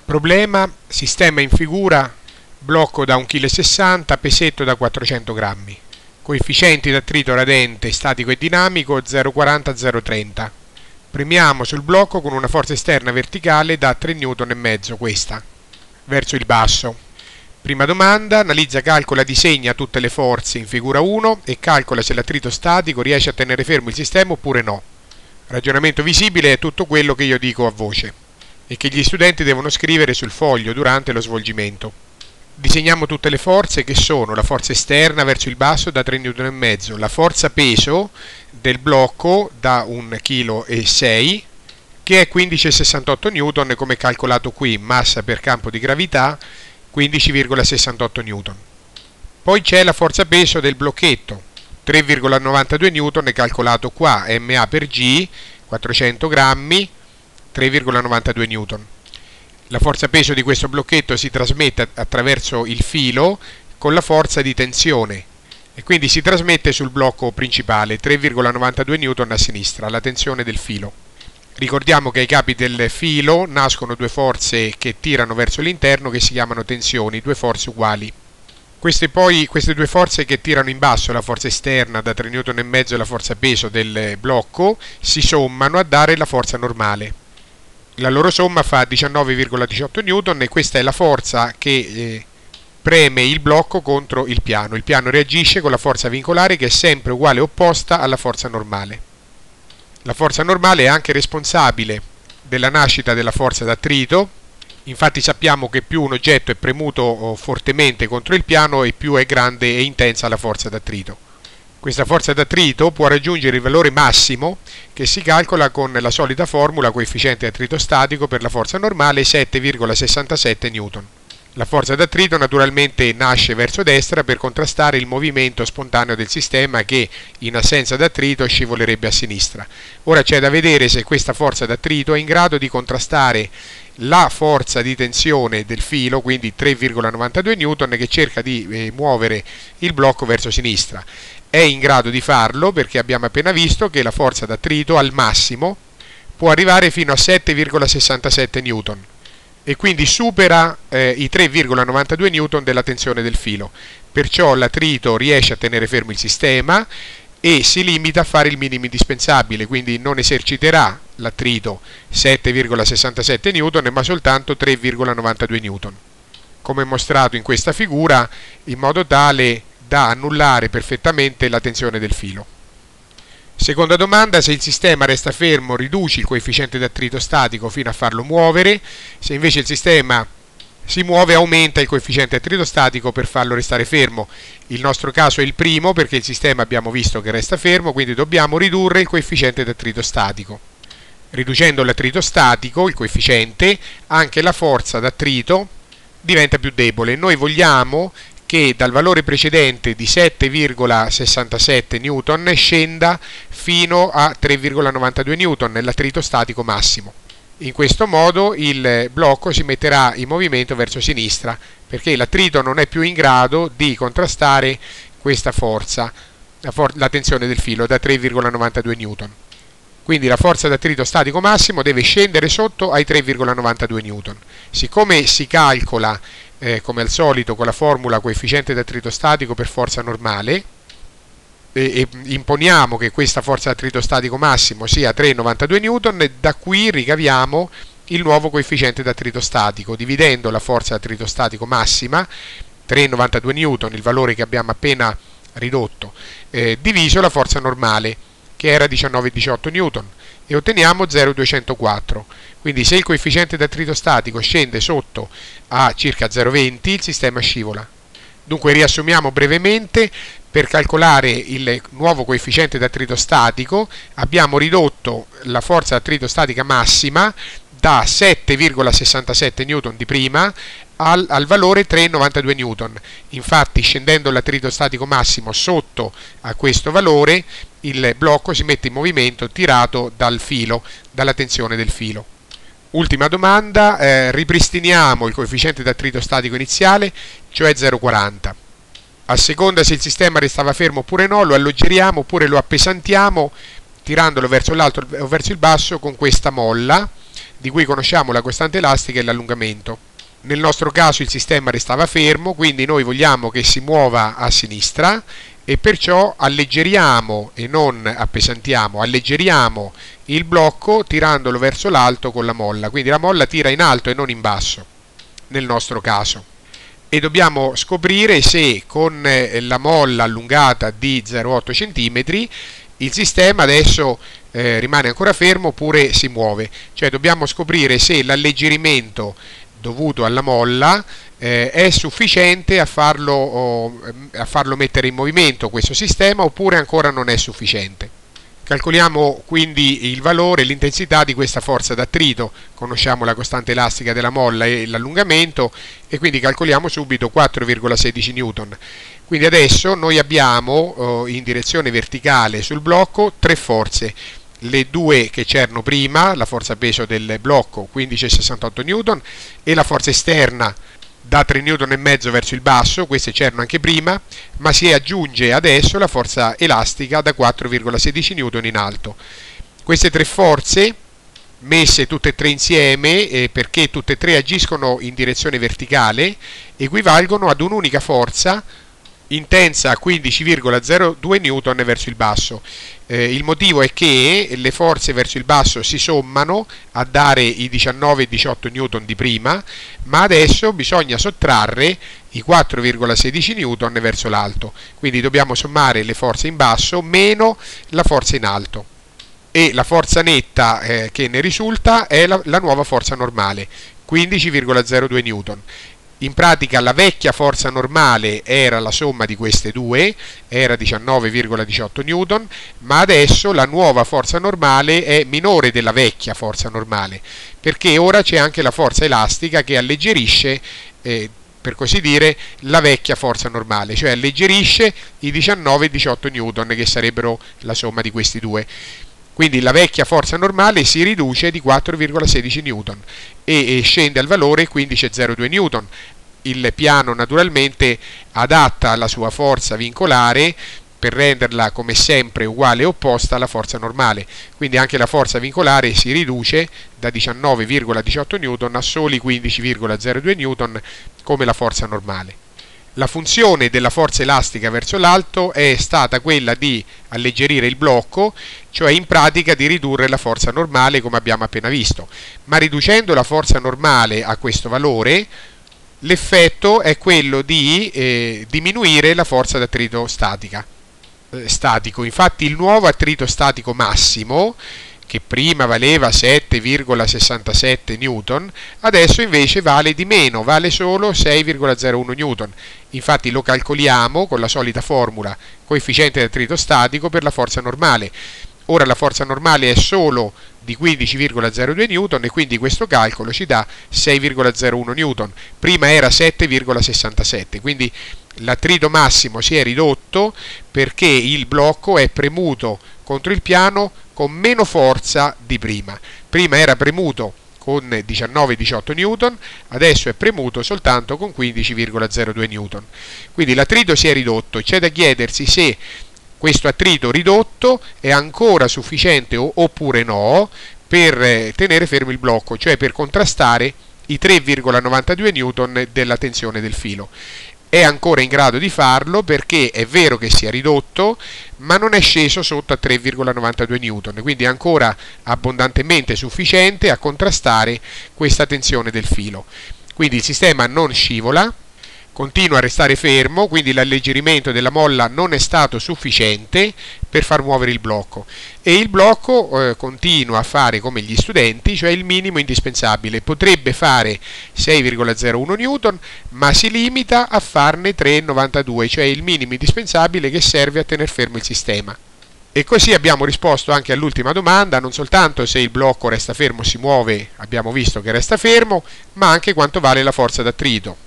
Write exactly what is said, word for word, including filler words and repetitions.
Problema: sistema in figura, blocco da un virgola sessanta chilogrammi, pesetto da quattrocento grammi. Coefficienti d'attrito radente statico e dinamico zero virgola quaranta zero virgola trenta. Premiamo sul blocco con una forza esterna verticale da tre newton e mezzo, questa, verso il basso. Prima domanda: analizza, calcola, disegna tutte le forze in figura uno e calcola se l'attrito statico riesce a tenere fermo il sistema oppure no. Ragionamento visibile è tutto quello che io dico a voce e che gli studenti devono scrivere sul foglio durante lo svolgimento. Disegniamo tutte le forze, che sono la forza esterna verso il basso da tre newton e mezzo, la forza peso del blocco da un virgola sei chilogrammi, che è quindici virgola sessantotto newton, come calcolato qui, massa per campo di gravità quindici virgola sessantotto newton. Poi c'è la forza peso del blocchetto, tre virgola novantadue newton, calcolato qua, ma per g, quattrocento grammi, tre virgola novantadue newton. La forza peso di questo blocchetto si trasmette attraverso il filo con la forza di tensione e quindi si trasmette sul blocco principale, tre virgola novantadue newton a sinistra, la tensione del filo. Ricordiamo che ai capi del filo nascono due forze che tirano verso l'interno, che si chiamano tensioni, due forze uguali. Queste poi, queste due forze che tirano in basso, la forza esterna da tre newton e mezzo e la forza peso del blocco, si sommano a dare la forza normale. La loro somma fa diciannove virgola diciotto newton e questa è la forza che eh, preme il blocco contro il piano. Il piano reagisce con la forza vincolare, che è sempre uguale e opposta alla forza normale. La forza normale è anche responsabile della nascita della forza d'attrito. Infatti sappiamo che più un oggetto è premuto fortemente contro il piano e più è grande e intensa la forza d'attrito. Questa forza d'attrito può raggiungere il valore massimo, che si calcola con la solita formula coefficiente attrito statico per la forza normale, sette virgola sessantasette newton. La forza d'attrito naturalmente nasce verso destra per contrastare il movimento spontaneo del sistema, che in assenza d'attrito scivolerebbe a sinistra. Ora c'è da vedere se questa forza d'attrito è in grado di contrastare la forza di tensione del filo, quindi tre virgola novantadue newton, che cerca di eh, muovere il blocco verso sinistra. È in grado di farlo perché abbiamo appena visto che la forza d'attrito al massimo può arrivare fino a sette virgola sessantasette newton e quindi supera eh, i tre virgola novantadue newton della tensione del filo. Perciò l'attrito riesce a tenere fermo il sistema e si limita a fare il minimo indispensabile, quindi non eserciterà l'attrito sette virgola sessantasette newton ma soltanto tre virgola novantadue newton, come mostrato in questa figura, in modo tale da annullare perfettamente la tensione del filo. Seconda domanda: se il sistema resta fermo, riduci il coefficiente d'attrito statico fino a farlo muovere. Se invece il sistema si muove, aumenta il coefficiente attrito statico per farlo restare fermo. Il nostro caso è il primo, perché il sistema abbiamo visto che resta fermo, quindi dobbiamo ridurre il coefficiente d'attrito statico. Riducendo l'attrito statico, il coefficiente, anche la forza d'attrito diventa più debole. Noi vogliamo che dal valore precedente di sette virgola sessantasette newton scenda fino a tre virgola novantadue newton nell'attrito statico massimo. In questo modo il blocco si metterà in movimento verso sinistra, perché l'attrito non è più in grado di contrastare questa forza, la, for la tensione del filo da tre virgola novantadue newton. Quindi la forza d'attrito statico massimo deve scendere sotto ai tre virgola novantadue newton. Siccome si calcola eh, come al solito con la formula coefficiente d'attrito statico per forza normale, e, e imponiamo che questa forza d'attrito statico massimo sia tre virgola novantadue newton, e da qui ricaviamo il nuovo coefficiente d'attrito statico, dividendo la forza d'attrito statico massima, tre virgola novantadue newton, il valore che abbiamo appena ridotto, eh, diviso la forza normale, che era diciannove virgola diciotto newton, e otteniamo zero virgola duecentoquattro. Quindi se il coefficiente d'attrito statico scende sotto a circa zero virgola venti, il sistema scivola. Dunque riassumiamo brevemente: per calcolare il nuovo coefficiente d'attrito statico abbiamo ridotto la forza d'attrito statica massima da sette virgola sessantasette newton di prima al, al valore tre virgola novantadue newton. Infatti, scendendo l'attrito statico massimo sotto a questo valore, il blocco si mette in movimento tirato dal filo, dalla tensione del filo. Ultima domanda: eh, ripristiniamo il coefficiente d'attrito statico iniziale, cioè zero virgola quaranta. A seconda se il sistema restava fermo oppure no, lo alleggeriamo oppure lo appesantiamo tirandolo verso l'alto o verso il basso con questa molla di cui conosciamo la costante elastica e l'allungamento. Nel nostro caso il sistema restava fermo, quindi noi vogliamo che si muova a sinistra e perciò alleggeriamo e non appesantiamo, alleggeriamo il blocco tirandolo verso l'alto con la molla, quindi la molla tira in alto e non in basso nel nostro caso. E dobbiamo scoprire se con la molla allungata di zero virgola otto centimetri il sistema adesso eh, rimane ancora fermo oppure si muove, cioè dobbiamo scoprire se l'alleggerimento dovuto alla molla eh, è sufficiente a farlo, oh, a farlo mettere in movimento questo sistema oppure ancora non è sufficiente. Calcoliamo quindi il valore, l'intensità di questa forza d'attrito, conosciamo la costante elastica della molla e l'allungamento e quindi calcoliamo subito quattro virgola sedici newton. Quindi adesso noi abbiamo eh, in direzione verticale sul blocco tre forze. Le due che c'erano prima, la forza peso del blocco quindici virgola sessantotto newton e la forza esterna da tre virgola cinque newton verso il basso, queste c'erano anche prima, ma si aggiunge adesso la forza elastica da quattro virgola sedici newton in alto. Queste tre forze messe tutte e tre insieme, eh, perché tutte e tre agiscono in direzione verticale, equivalgono ad un'unica forza intensa a quindici virgola zero due newton verso il basso. Eh, il motivo è che le forze verso il basso si sommano a dare i diciannove e diciotto newton di prima, ma adesso bisogna sottrarre i quattro virgola sedici newton verso l'alto, quindi dobbiamo sommare le forze in basso meno la forza in alto e la forza netta eh, che ne risulta è la, la nuova forza normale, quindici virgola zero due newton. In pratica la vecchia forza normale era la somma di queste due, era diciannove virgola diciotto newton, ma adesso la nuova forza normale è minore della vecchia forza normale, perché ora c'è anche la forza elastica che alleggerisce, eh, per così dire, la vecchia forza normale, cioè alleggerisce i diciannove e diciotto newton che sarebbero la somma di questi due. Quindi la vecchia forza normale si riduce di quattro virgola sedici newton e, e scende al valore quindici virgola zero due newton. Il piano naturalmente adatta la sua forza vincolare per renderla come sempre uguale e opposta alla forza normale. Quindi anche la forza vincolare si riduce da diciannove virgola diciotto newton a soli quindici virgola zero due newton come la forza normale. La funzione della forza elastica verso l'alto è stata quella di alleggerire il blocco, cioè in pratica di ridurre la forza normale come abbiamo appena visto, ma riducendo la forza normale a questo valore l'effetto è quello di eh, diminuire la forza d'attrito statica, eh, statico. Infatti il nuovo attrito statico massimo, che prima valeva sette virgola sessantasette newton, adesso invece vale di meno, vale solo sei virgola zero uno newton. Infatti lo calcoliamo con la solita formula, coefficiente di attrito statico per la forza normale. Ora la forza normale è solo di quindici virgola zero due newton e quindi questo calcolo ci dà sei virgola zero uno newton. Prima era sette virgola sessantasette, quindi l'attrito massimo si è ridotto perché il blocco è premuto contro il piano con meno forza di prima. Prima era premuto con diciannove diciotto newton, adesso è premuto soltanto con quindici virgola zero due newton. Quindi l'attrito si è ridotto. C'è da chiedersi se questo attrito ridotto è ancora sufficiente oppure no per tenere fermo il blocco, cioè per contrastare i tre virgola novantadue newton della tensione del filo. È ancora in grado di farlo perché è vero che si è ridotto, ma non è sceso sotto a tre virgola novantadue newton, quindi è ancora abbondantemente sufficiente a contrastare questa tensione del filo. Quindi il sistema non scivola, continua a restare fermo, quindi l'alleggerimento della molla non è stato sufficiente per far muovere il blocco e il blocco eh, continua a fare come gli studenti, cioè il minimo indispensabile. Potrebbe fare sei virgola zero uno newton, ma si limita a farne tre virgola novantadue, cioè il minimo indispensabile che serve a tenere fermo il sistema. E così abbiamo risposto anche all'ultima domanda, non soltanto se il blocco resta fermo o si muove, abbiamo visto che resta fermo, ma anche quanto vale la forza d'attrito.